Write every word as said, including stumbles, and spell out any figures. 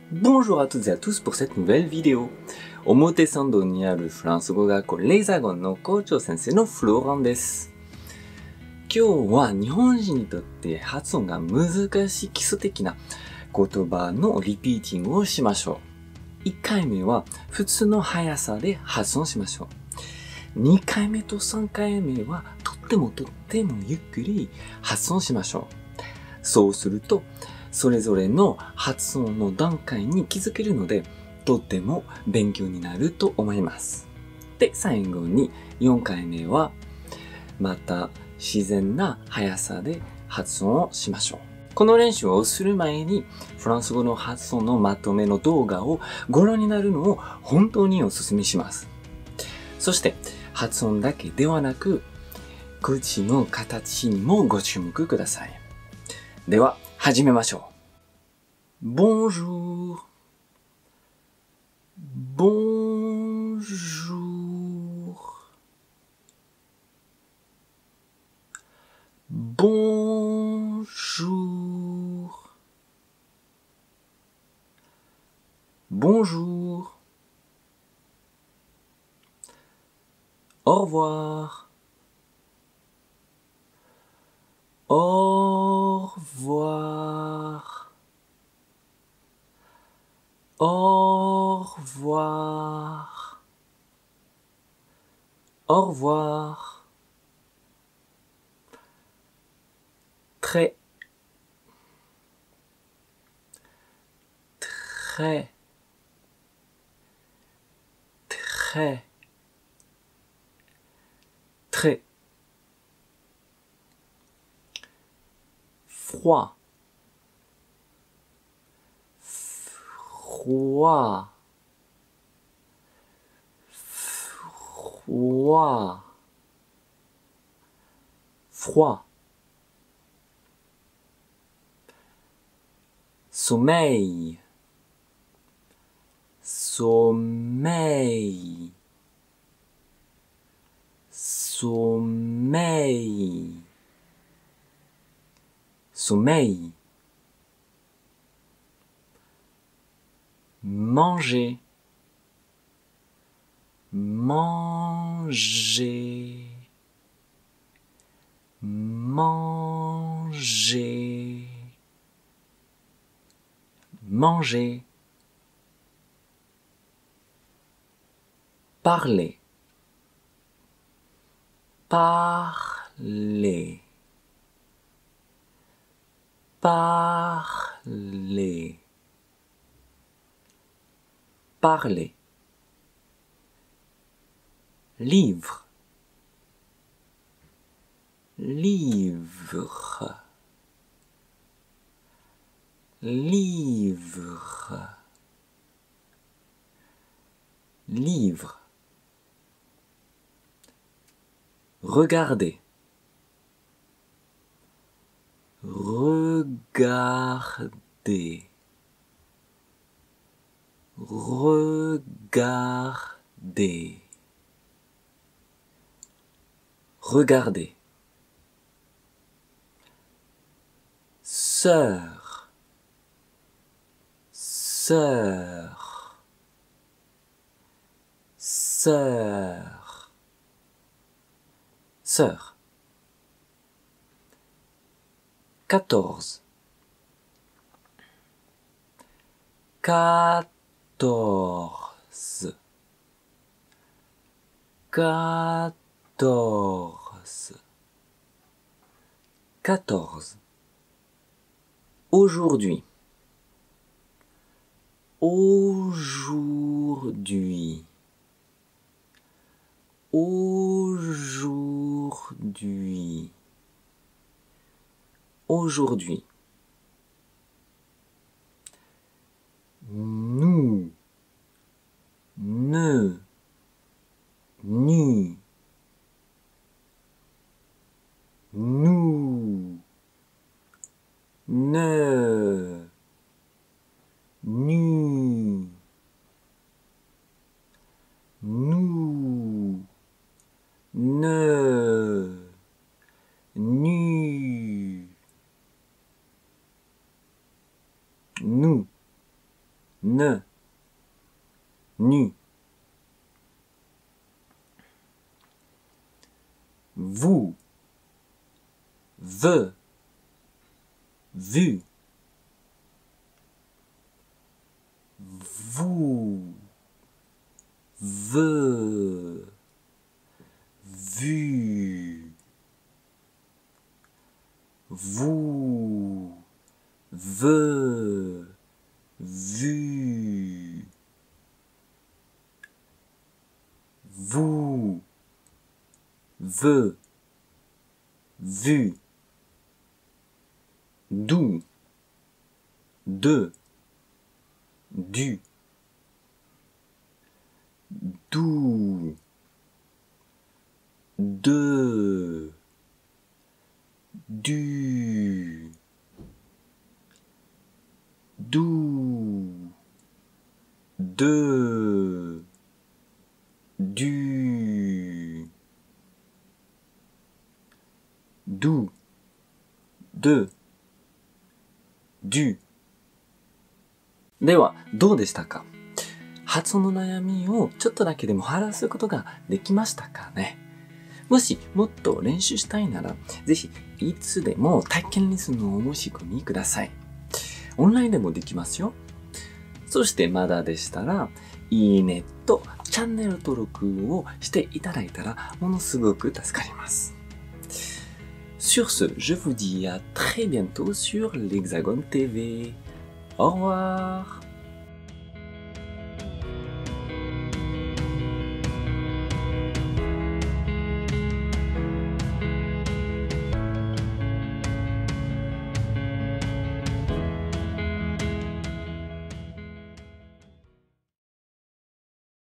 Bonjour à toutes et à tous pour cette nouvelle vidéo. Omote Sandoにあるフランス語学校レイザゴンの校長先生のフローランです。今日は日本人にとって発音が難しい基礎的な言葉のリピーティングをしましょう。いっかいめは普通の速さで発音しましょう。にかいめとさんかいめはとってもとってもゆっくり発音しましょう。そうするとそれぞれの発音の段階に気づけるので、とっても勉強になると思います。で、最後によんかいめは、また自然な速さで発音をしましょう。この練習をする前に、フランス語の発音のまとめの動画をご覧になるのを本当にお勧めします。そして、発音だけではなく、口の形にもご注目ください。では、始めましょう。Bonjour. Bonjour. Bonjour. Bonjour. Au revoir. Au revoir. Au revoir. Au revoir. Très. Très. Très. Très. Froid. Froid. Froid. Froid. Sommeil. Sommeil. Sommeil. Sommeil. Manger. Manger. Manger. Manger. Parler. Parler. Parler. Parler. Livre. Livre. Livre. Livre. Regardez. Regardez. Regardez. Regardez. Sœur. Sœur. Sœur. Sœur. Quatorze. Quatorze. Quatorze. Quatorze. Aujourd'hui. Aujourd'hui. Aujourd'hui. Aujourd'hui. Nous. Ne. Nu. Nous. Ne. Nu. Nous. Ne. Nu. Nous. ne, nu. Vous, veux, vu. Vous, veux, vu. Vous, veux, vu. Vous, veux, vu. D'où, de, du. D'où, de, du. D'où, de, du. D'où, de、du。では、どうでしたか？発音の悩みをちょっとだけでも晴らすことができましたかね？もしもっと練習したいなら、ぜひいつでも体験レッスンのお申し込みください。オンラインでもできますよ。そしてまだでしたら、いいねとチャンネル登録をしていただいたらものすごく助かります。Sur ce, je vous dis à très bientôt sur l'Hexagone T V. Au revoir!